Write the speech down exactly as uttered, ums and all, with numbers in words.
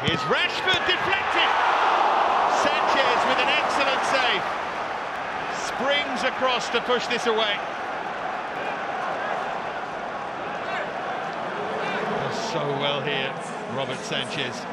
Here's Rashford deflected. Sanchez with an excellent save. Springs across to push this away. Does so well here, Robert Sanchez.